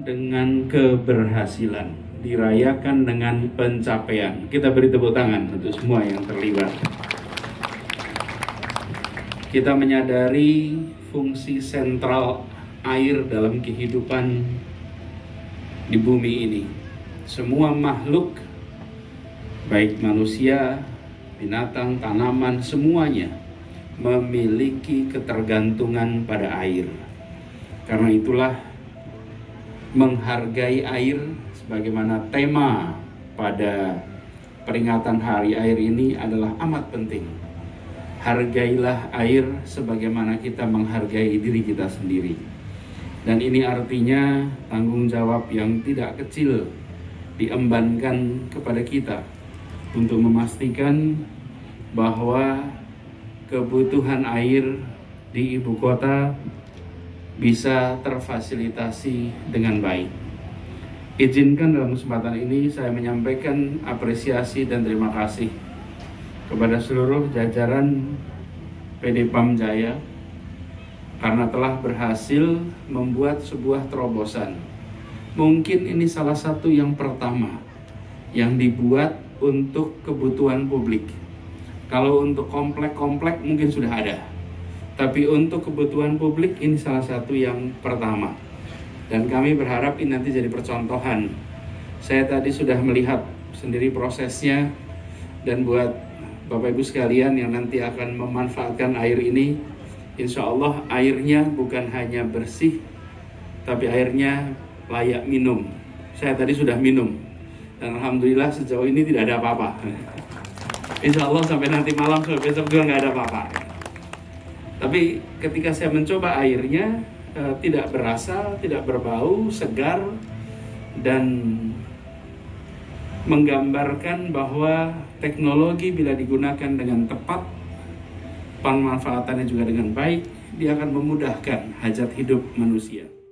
dengan keberhasilan, dirayakan dengan pencapaian. Kita beri tepuk tangan untuk semua yang terlibat. Kita menyadari fungsi sentral air dalam kehidupan di bumi ini. Semua makhluk, baik manusia, binatang, tanaman, semuanya memiliki ketergantungan pada air. Karena itulah menghargai air sebagaimana tema pada peringatan Hari Air ini adalah amat penting. Hargailah air sebagaimana kita menghargai diri kita sendiri. Dan ini artinya tanggung jawab yang tidak kecil diembankan kepada kita untuk memastikan bahwa kebutuhan air di ibu kota bisa terfasilitasi dengan baik. Izinkan dalam kesempatan ini saya menyampaikan apresiasi dan terima kasih kepada seluruh jajaran PD PAM Jaya karena telah berhasil membuat sebuah terobosan. Mungkin ini salah satu yang pertama yang dibuat untuk kebutuhan publik. Kalau untuk komplek-komplek mungkin sudah ada, tapi untuk kebutuhan publik ini salah satu yang pertama. Dan kami berharap ini nanti jadi percontohan. Saya tadi sudah melihat sendiri prosesnya, dan buat Bapak Ibu sekalian yang nanti akan memanfaatkan air ini, insya Allah airnya bukan hanya bersih, tapi airnya layak minum. Saya tadi sudah minum, dan alhamdulillah sejauh ini tidak ada apa-apa. Insya Allah sampai nanti malam, sampai besok juga nggak ada apa-apa. Tapi ketika saya mencoba airnya, tidak berasa, tidak berbau, segar, dan menggambarkan bahwa teknologi bila digunakan dengan tepat, pemanfaatannya juga dengan baik, dia akan memudahkan hajat hidup manusia.